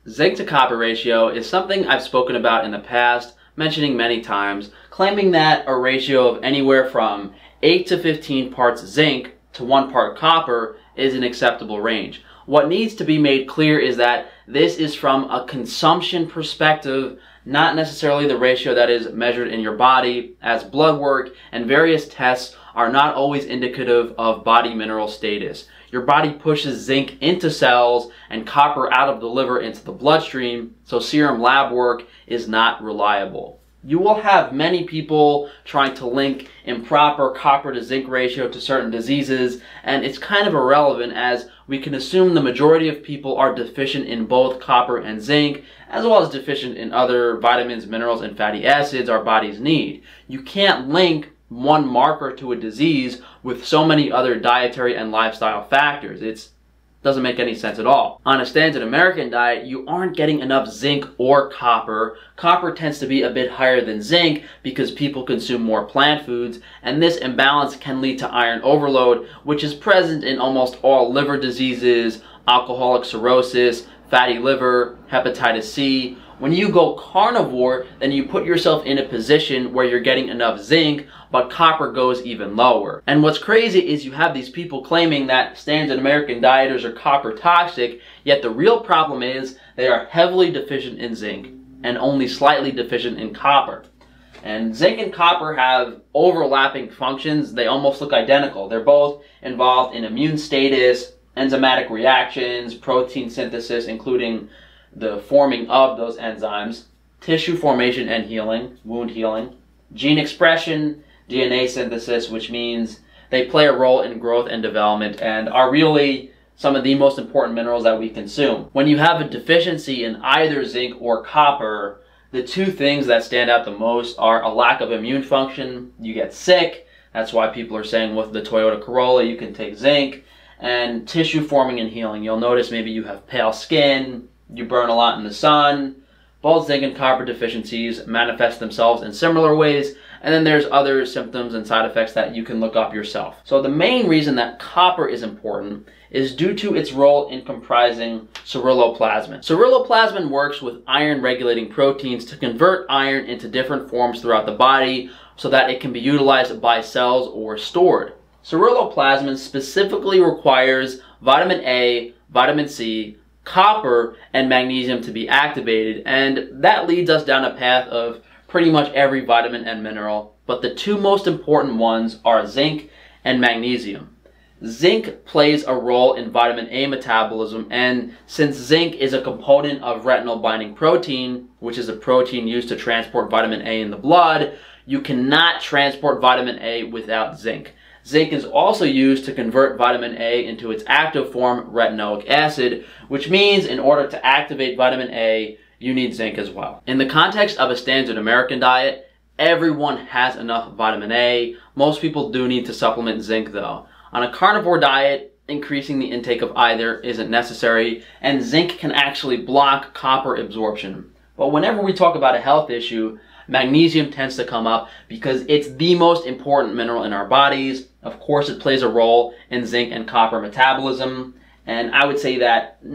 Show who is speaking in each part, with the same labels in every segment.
Speaker 1: Zinc to copper ratio is something I've spoken about in the past, mentioning many times, claiming that a ratio of anywhere from 8 to 15 parts zinc to 1 part copper is an acceptable range. What needs to be made clear is that this is from a consumption perspective, not necessarily the ratio that is measured in your body, as blood work and various tests are not always indicative of body mineral status. Your body pushes zinc into cells and copper out of the liver into the bloodstream, so serum lab work is not reliable. You will have many people trying to link improper copper to zinc ratio to certain diseases, and it's kind of irrelevant as we can assume the majority of people are deficient in both copper and zinc, as well as deficient in other vitamins, minerals, and fatty acids our bodies need. You can't link one marker to a disease with so many other dietary and lifestyle factors. It doesn't make any sense at all. On a standard American diet, you aren't getting enough zinc or copper. Copper tends to be a bit higher than zinc because people consume more plant foods, and this imbalance can lead to iron overload, which is present in almost all liver diseases, alcoholic cirrhosis, fatty liver, hepatitis C. When you go carnivore, then you put yourself in a position where you're getting enough zinc, but copper goes even lower. And what's crazy is you have these people claiming that standard American dieters are copper toxic, yet the real problem is they are heavily deficient in zinc and only slightly deficient in copper. And zinc and copper have overlapping functions. They almost look identical. They're both involved in immune status, enzymatic reactions, protein synthesis, including the forming of those enzymes, tissue formation and healing, wound healing, gene expression, DNA synthesis, which means they play a role in growth and development and are really some of the most important minerals that we consume. When you have a deficiency in either zinc or copper, the two things that stand out the most are a lack of immune function. You get sick. That's why people are saying with the Toyota Corolla you can take zinc. And tissue forming and healing. You'll notice maybe you have pale skin, you burn a lot in the sun. Both zinc and copper deficiencies manifest themselves in similar ways, and then there's other symptoms and side effects that you can look up yourself. So the main reason that copper is important is due to its role in comprising ceruloplasmin. Ceruloplasmin works with iron regulating proteins to convert iron into different forms throughout the body so that it can be utilized by cells or stored. Ceruloplasmin specifically requires vitamin A, vitamin C, copper, and magnesium to be activated, and that leads us down a path of pretty much every vitamin and mineral, but the two most important ones are zinc and magnesium. Zinc plays a role in vitamin A metabolism, and since zinc is a component of retinol binding protein, which is a protein used to transport vitamin A in the blood, you cannot transport vitamin A without zinc. Zinc is also used to convert vitamin A into its active form, retinoic acid, which means in order to activate vitamin A, you need zinc as well. In the context of a standard American diet, everyone has enough vitamin A. Most people do need to supplement zinc though. On a carnivore diet, increasing the intake of either isn't necessary, and zinc can actually block copper absorption. But whenever we talk about a health issue, magnesium tends to come up because it's the most important mineral in our bodies. Of course, it plays a role in zinc and copper metabolism, and I would say that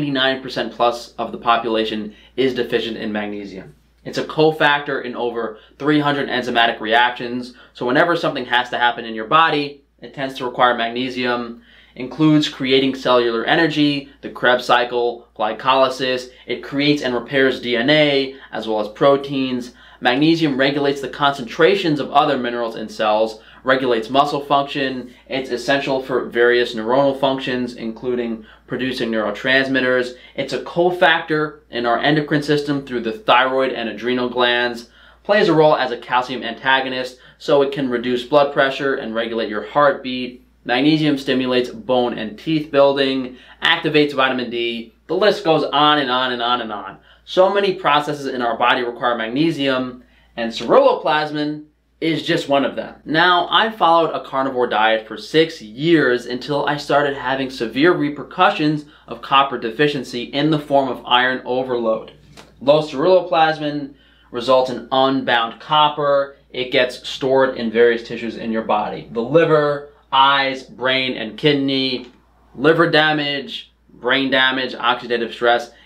Speaker 1: 99% plus of the population is deficient in magnesium. It's a cofactor in over 300 enzymatic reactions, so whenever something has to happen in your body, it tends to require magnesium. Includes creating cellular energy, the Krebs cycle, glycolysis. It creates and repairs DNA, as well as proteins. Magnesium regulates the concentrations of other minerals in cells, regulates muscle function. It's essential for various neuronal functions, including producing neurotransmitters. It's a cofactor in our endocrine system through the thyroid and adrenal glands. Plays a role as a calcium antagonist, so it can reduce blood pressure and regulate your heartbeat. Magnesium stimulates bone and teeth building, activates vitamin D. The list goes on and on and on and on. So many processes in our body require magnesium, and ceruloplasmin is just one of them. Now, I followed a carnivore diet for 6 years until I started having severe repercussions of copper deficiency in the form of iron overload. Low ceruloplasmin results in unbound copper. It gets stored in various tissues in your body. The liver, eyes, brain, and kidney. Liver damage, brain damage, oxidative stress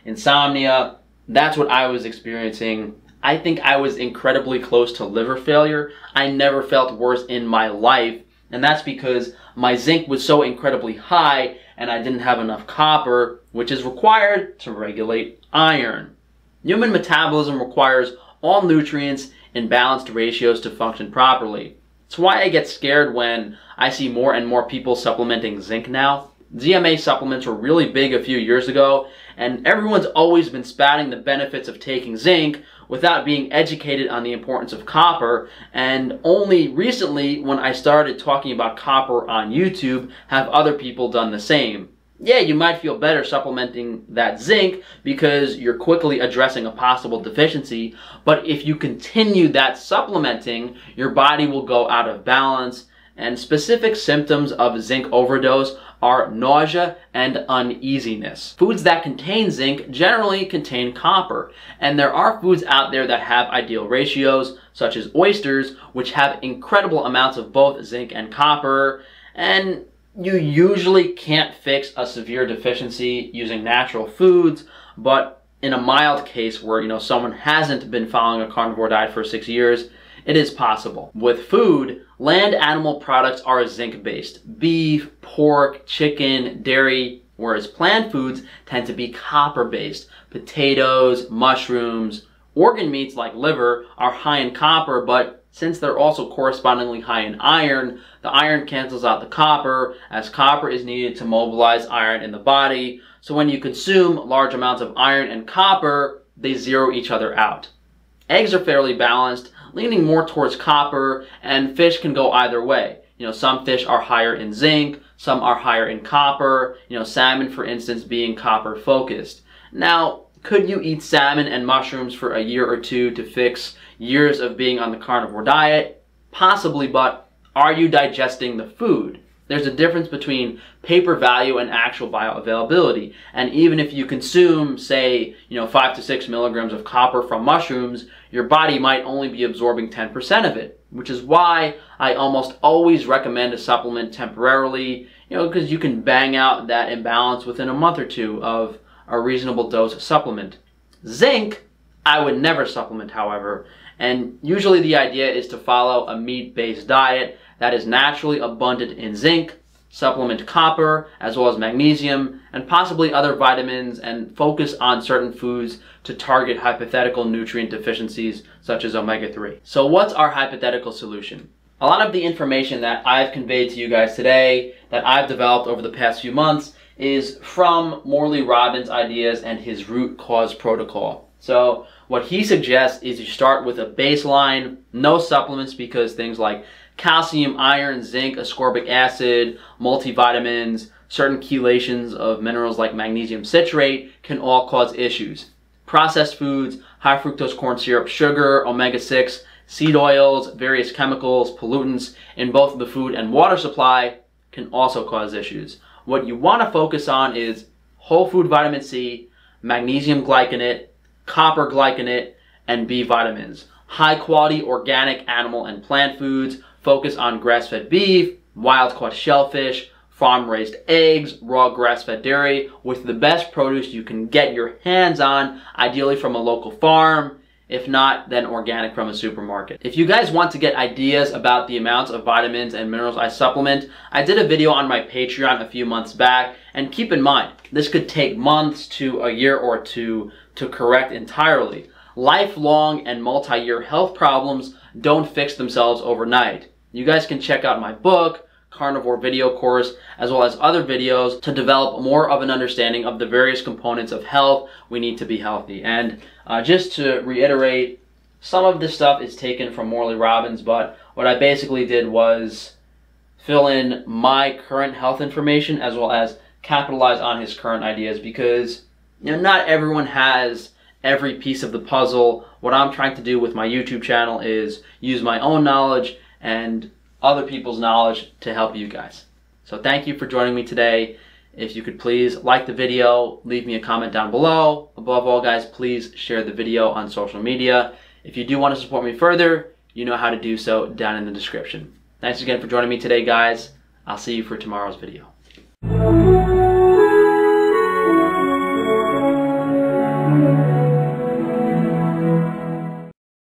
Speaker 1: insomnia. That's what I was experiencing. I think I was incredibly close to liver failure. I never felt worse in my life, and that's because my zinc was so incredibly high and I didn't have enough copper, which is required to regulate iron. Human metabolism requires all nutrients in balanced ratios to function properly. It's why I get scared when I see more and more people supplementing zinc now. ZMA supplements were really big a few years ago, and everyone's always been spouting the benefits of taking zinc without being educated on the importance of copper, and only recently, when I started talking about copper on YouTube, have other people done the same. Yeah, you might feel better supplementing that zinc because you're quickly addressing a possible deficiency, but if you continue that supplementing, your body will go out of balance, and specific symptoms of zinc overdose are nausea and uneasiness. Foods that contain zinc generally contain copper, and there are foods out there that have ideal ratios, such as oysters, which have incredible amounts of both zinc and copper, and you usually can't fix a severe deficiency using natural foods, but in a mild case where, someone hasn't been following a carnivore diet for 6 years, it is possible. With food, land animal products are zinc-based. Beef, pork, chicken, dairy, whereas plant foods tend to be copper-based. Potatoes, mushrooms, organ meats like liver are high in copper, but since they're also correspondingly high in iron, the iron cancels out the copper, as copper is needed to mobilize iron in the body. So when you consume large amounts of iron and copper, they zero each other out. Eggs are fairly balanced, leaning more towards copper, and fish can go either way. Some fish are higher in zinc, some are higher in copper, salmon, for instance, being copper focused. Now, could you eat salmon and mushrooms for a year or two to fix years of being on the carnivore diet? Possibly, but are you digesting the food? There's a difference between paper value and actual bioavailability. And even if you consume, say, 5 to 6 milligrams of copper from mushrooms, your body might only be absorbing 10% of it, which is why I almost always recommend a supplement temporarily, because you can bang out that imbalance within a month or two of a reasonable dose supplement. Zinc, I would never supplement, however, and usually the idea is to follow a meat-based diet that is naturally abundant in zinc, supplement copper, as well as magnesium, and possibly other vitamins, and focus on certain foods to target hypothetical nutrient deficiencies such as omega-3. So what's our hypothetical solution? A lot of the information that I've conveyed to you guys today, that I've developed over the past few months, is from Morley Robbins' ideas and his root cause protocol. So what he suggests is you start with a baseline, no supplements, because things like calcium, iron, zinc, ascorbic acid, multivitamins, certain chelations of minerals like magnesium citrate can all cause issues. Processed foods, high fructose corn syrup, sugar, omega-6, seed oils, various chemicals, pollutants in both the food and water supply can also cause issues. What you want to focus on is whole food vitamin C, magnesium glycinate, copper glycinate, and B vitamins. High quality organic animal and plant foods, focus on grass-fed beef, wild-caught shellfish, farm-raised eggs, raw grass-fed dairy, with the best produce you can get your hands on, ideally from a local farm. If not, then organic from a supermarket. If you guys want to get ideas about the amounts of vitamins and minerals I supplement, I did a video on my Patreon a few months back, and keep in mind, this could take months to a year or two to correct entirely. Lifelong and multi-year health problems don't fix themselves overnight. You guys can check out my book, Carnivore Video Course, as well as other videos to develop more of an understanding of the various components of health we need to be healthy. And just to reiterate, some of this stuff is taken from Morley Robbins, but what I basically did was fill in my current health information as well as capitalize on his current ideas, because not everyone has every piece of the puzzle. What I'm trying to do with my YouTube channel is use my own knowledge and other people's knowledge to help you guys. So thank you for joining me today. If you could please like the video, leave me a comment down below. Above all, guys, please share the video on social media. If you do want to support me further, you know how to do so down in the description. Thanks again for joining me today, guys. I'll see you for tomorrow's video.